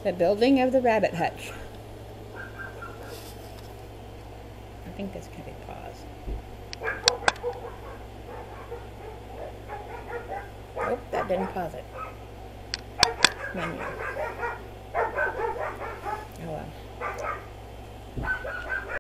The building of the Rabbit Hutch. I think this can be paused. Oh, that didn't pause it. Menu. Oh well.